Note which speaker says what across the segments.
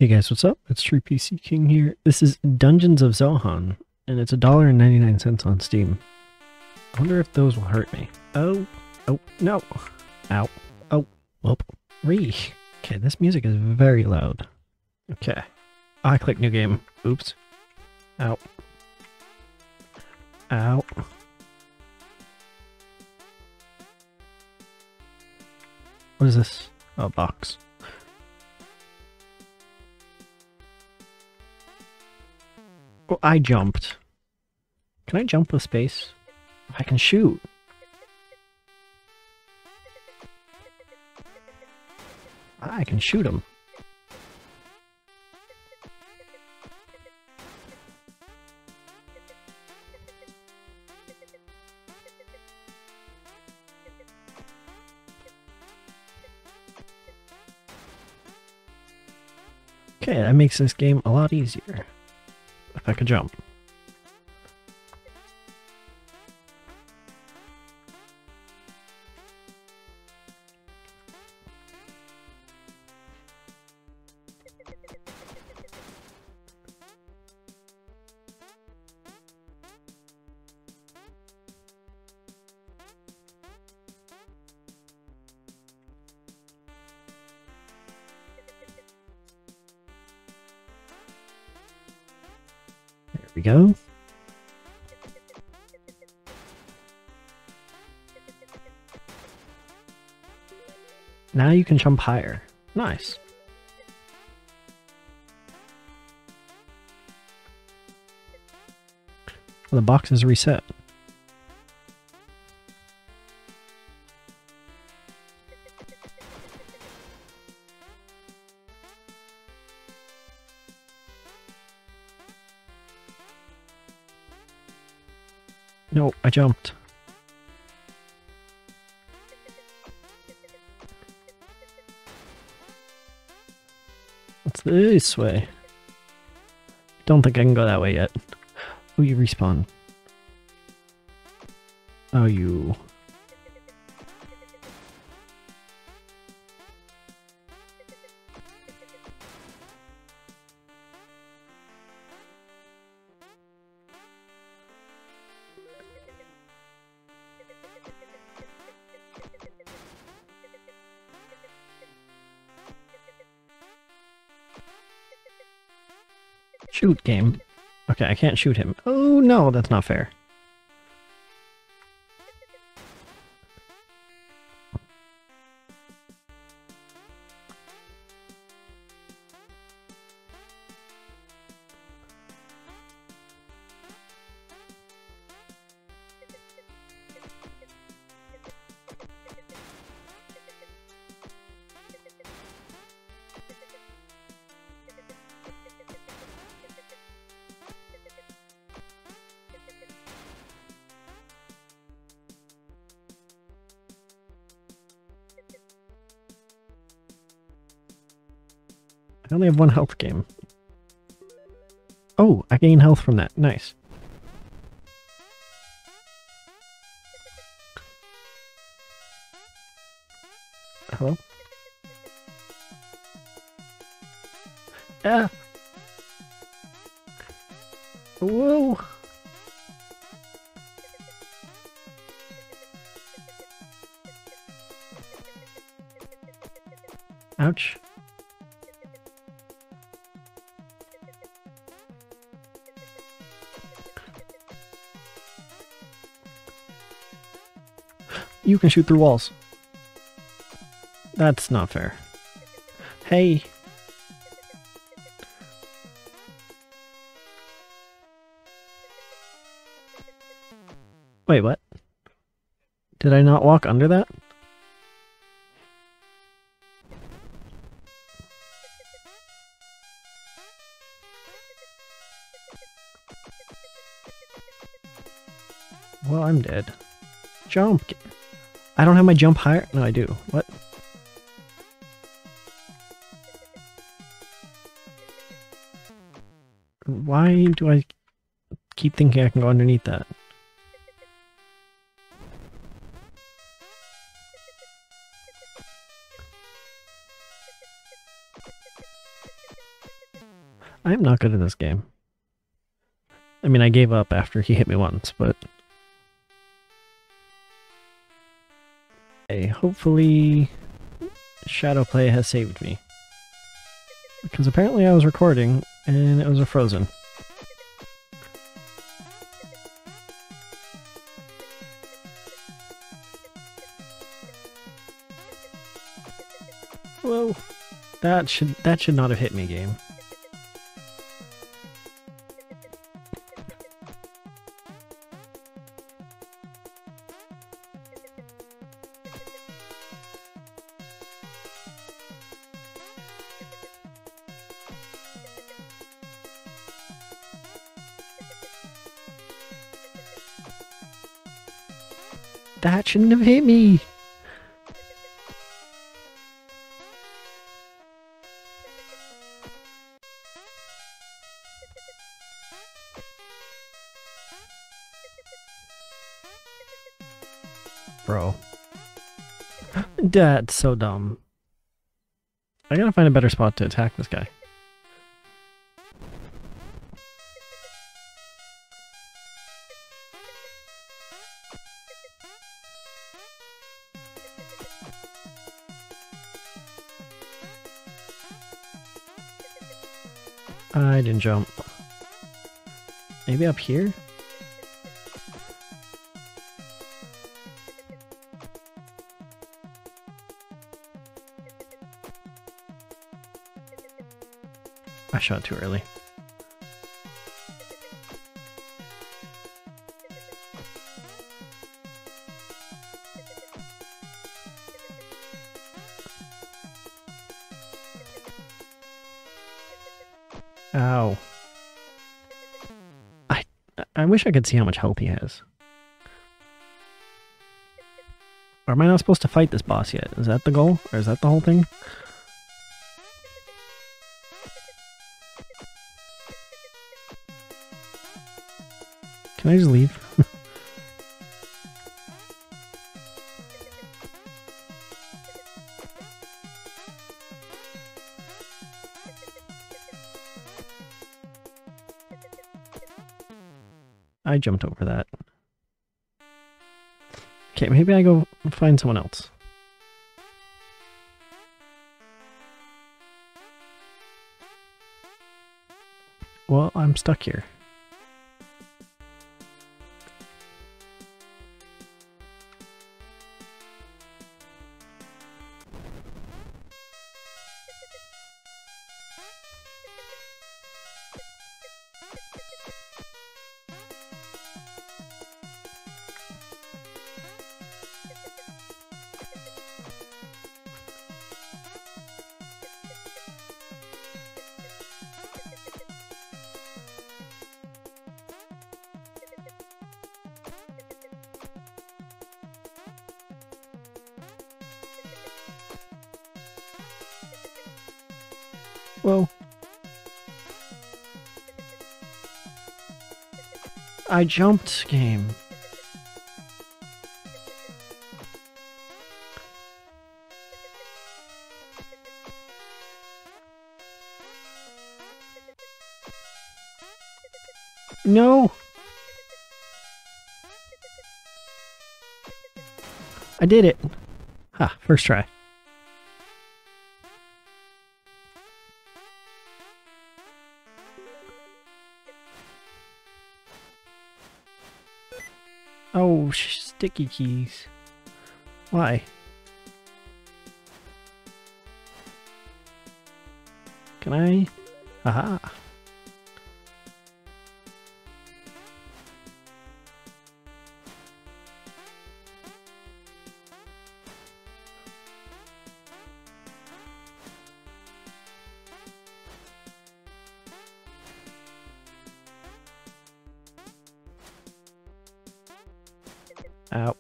Speaker 1: Hey guys, what's up? It's True PC King here. This is Dungeons of Zohan, and it's $1.99 on Steam. I wonder if those will hurt me. Oh, no. Ow, oh, whoop, re. Okay, this music is very loud. Okay, I click new game. Oops. Ow. Ow. What is this? Oh, box. Oh, I jumped. Can I jump with space? I can shoot. I can shoot him. Okay, that makes this game a lot easier. If I could jump. There we go. Now you can jump higher. Nice. Well, the box is reset. No, I jumped. What's this way? Don't think I can go that way yet. Oh, you respawn. Oh, you. Shoot, game. Okay, I can't shoot him. Oh no, that's not fair. I only have one health game. Oh, I gain health from that. Nice. Hello? Ah! Whoa! Ouch. You can shoot through walls. That's not fair. Hey! Wait, what? Did I not walk under that? Well, I'm dead. Jump! I don't have my jump higher? No, I do. What? Why do I keep thinking I can go underneath that? I'm not good at this game. I mean, I gave up after he hit me once, but... Hey, hopefully Shadowplay has saved me. Because apparently I was recording, and it was a frozen. Whoa. That should not have hit me, game. That shouldn't have hit me! Bro. That's so dumb. I gotta find a better spot to attack this guy. I didn't jump. Maybe up here? I shot too early. Ow. I wish I could see how much health he has. Or am I not supposed to fight this boss yet? Is that the goal? Or is that the whole thing? Can I just leave? I jumped over that. Okay, maybe I go find someone else. Well, I'm stuck here. Whoa. I jumped, game. No! I did it! Ha, first try. Oh, sticky keys. Why? Can I? Aha! Ow.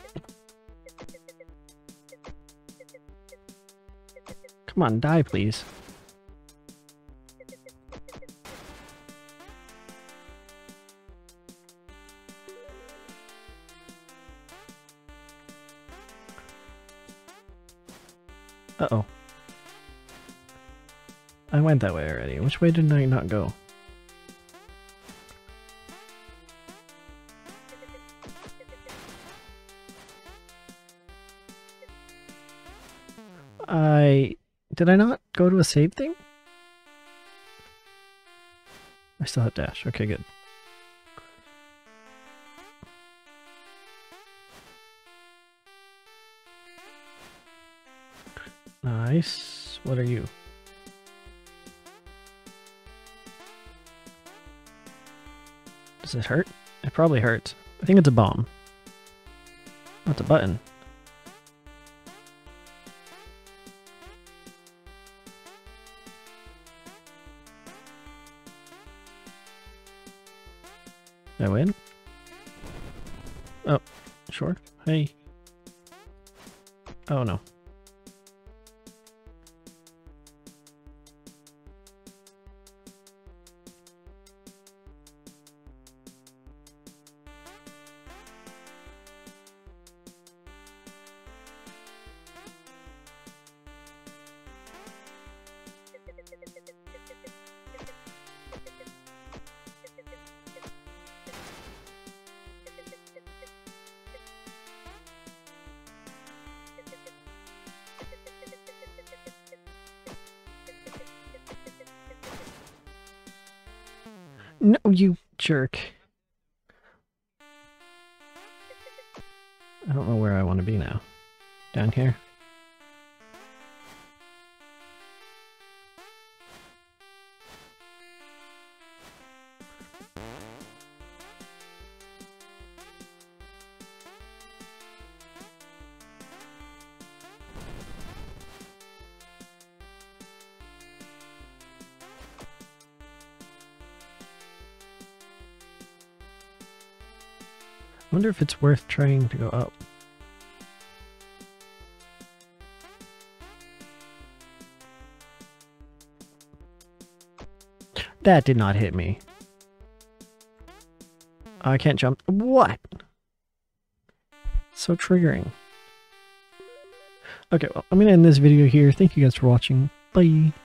Speaker 1: Come on, die, please. Uh-oh. I went that way already. Which way did I not go? Did I not go to a save thing? I still have dash. Okay, good. Nice. What are you? Does it hurt? It probably hurts. I think it's a bomb. Oh, it's a button. Did I win? Oh, sure. Hey. Oh no. No, you jerk. I don't know where I want to be now. Down here? I wonder if it's worth trying to go up. That did not hit me. I can't jump. What? So triggering. Okay, well, I'm going to end this video here. Thank you guys for watching. Bye.